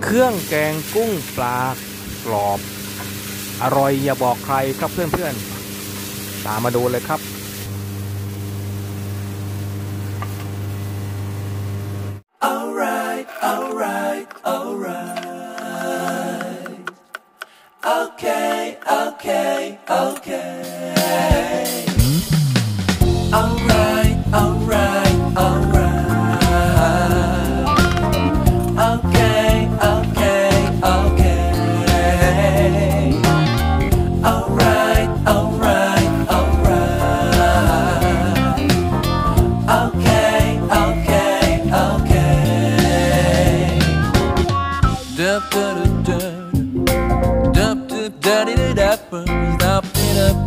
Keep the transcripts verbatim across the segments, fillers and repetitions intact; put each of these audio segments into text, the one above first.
เครื่องแกงกุ้งปลากรอบอร่อยอย่าบอกใครครับเพื่อนๆตามมาดูเลยครับ Alright, alright, alright. Okay, okay, okay. Alright, alright, alright. Okay, okay, okay. Alright, alright, alright. Okay, okay, okay. Dup dup dup dup dup dup dup dup dup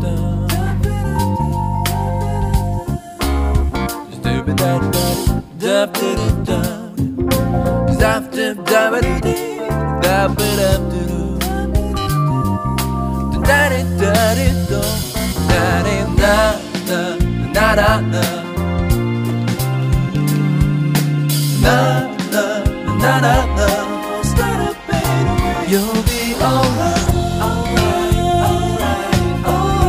dup dup You'll be alright, alright, alright,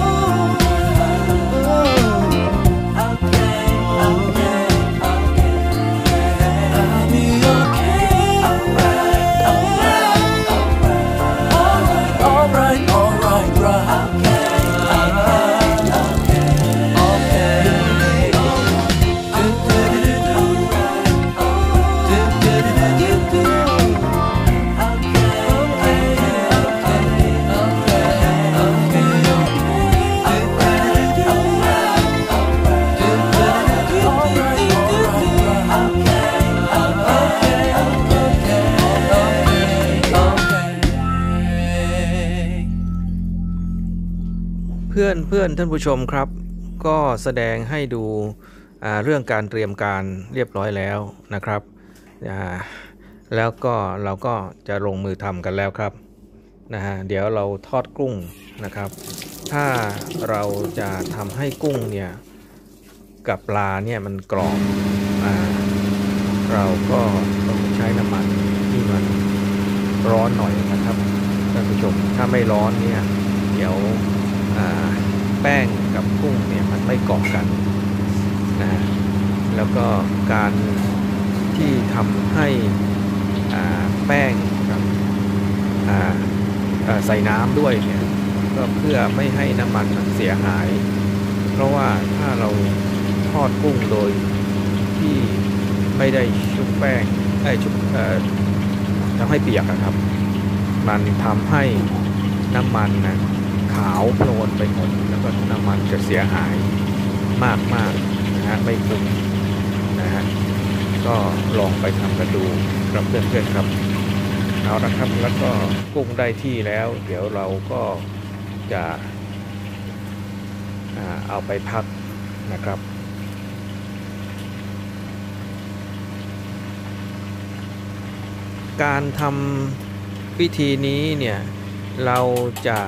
oh. Okay, okay, okay. I'll be okay. Alright, alright, alright, alright, alright, alright. Okay, okay, okay. เพื่อนเพื่อนท่านผู้ชมครับก็แสดงให้ดูเรื่องการเตรียมการเรียบร้อยแล้วนะครับแล้วก็เราก็จะลงมือทำกันแล้วครับนะฮะเดี๋ยวเราทอดกุ้งนะครับ ถ้าเราจะทำให้กุ้งเนี่ยกับปลาเนี่ยมันกรอบเราก็ต้องใช้น้ำมันที่มันร้อนหน่อยนะครับท่านผู้ชมถ้าไม่ร้อนเนี่ยเดี๋ยวแป้งกับกุ้งเนี่ยมันไม่เกาะกันนะแล้วก็การที่ทำให้แป้งกับใส่น้ำด้วยเนี่ยก็เพื่อไม่ให้น้ำมันมันเสียหายเพราะว่าถ้าเราทอดกุ้งโดยที่ไม่ได้ชุบแป้งไอ้ชุบทำให้เปียกนะครับมันทำให้น้ำมันนะขาวโพลนไปหมดแล้วก็น้ำมันจะเสียหายมากมากนะฮะไม่คุ้มนะฮะก็ลองไปทำกันดูครับเพื่อนๆครับเอาละครับแล้วก็กุ้งได้ที่แล้วเดี๋ยวเราก็จะเอาไปพักนะครับการทำวิธีนี้เนี่ยเราจะ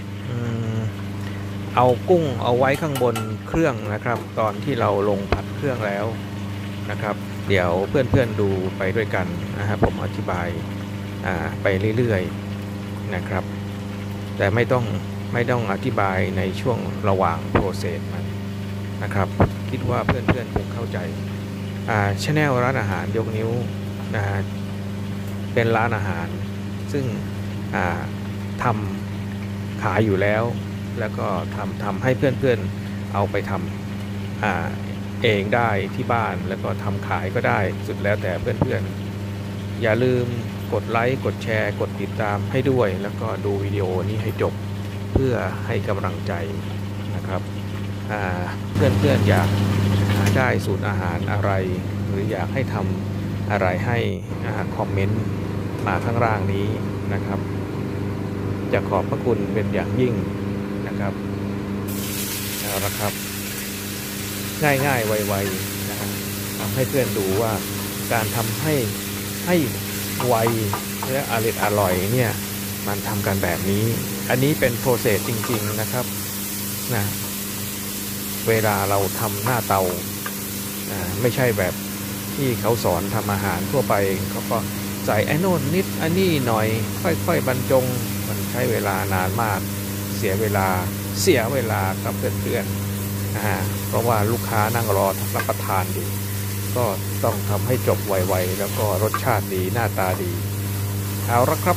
เอากุ้งเอาไว้ข้างบนเครื่องนะครับตอนที่เราลงผัดเครื่องแล้วนะครับเดี๋ยวเพื่อนๆดูไปด้วยกันนะครับผมอธิบายไปเรื่อยๆนะครับแต่ไม่ต้องไม่ต้องอธิบายในช่วงระหว่างโปรเซสมันนะครับคิดว่าเพื่อนๆคงเข้าใจชาแนลร้านอาหารยกนิ้วนะฮะเป็นร้านอาหารซึ่งทำขายอยู่แล้วแล้วก็ทำทำให้เพื่อนๆเอาไปทำ อ, เองได้ที่บ้านแล้วก็ทำขายก็ได้สุดแล้วแต่เพื่อนๆอย่าลืมกดไลค์กดแชร์กดติดตามให้ด้วยแล้วก็ดูวิดีโอนี้ให้จบเพื่อให้กำลังใจนะครับเพื่อนๆอยากได้สูตรอาหารอะไรหรืออยากให้ทำอะไรให้คอมเมนต์มาข้างล่างนี้นะครับจะขอบพระคุณเป็นอย่างยิ่งนะครับเอาละครับง่ายๆไวๆนะครับทำให้เพื่อนดูว่าการทำให้ให้ไวและอร่อยอร่อยเนี่ยมันทำกันแบบนี้อันนี้เป็นโปรเซสจริงๆนะครับนะเวลาเราทำหน้าเตาไม่ใช่แบบที่เขาสอนทำอาหารทั่วไปเขาก็ใส่ไอ้โน่นนิดอันนี้หน่อยค่อยๆบรรจงมันใช้เวลานานมากเสียเวลาเสียเวลาครับเพื่อนๆอ่าเพราะว่าลูกค้านั่งรอรับประทานอยู่ก็ต้องทำให้จบไวๆแล้วก็รสชาติดีหน้าตาดีเอาละครับ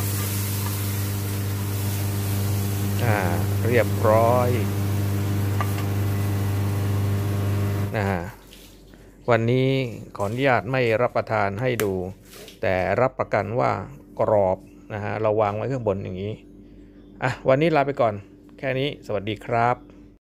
อ่าเรียบร้อยนะฮะวันนี้ขออนุญาตไม่รับประทานให้ดูแต่รับประกันว่ากรอบนะฮะเราวางไว้ข้างบนอย่างนี้อ่ะวันนี้ลาไปก่อนแค่นี้สวัสดีครับ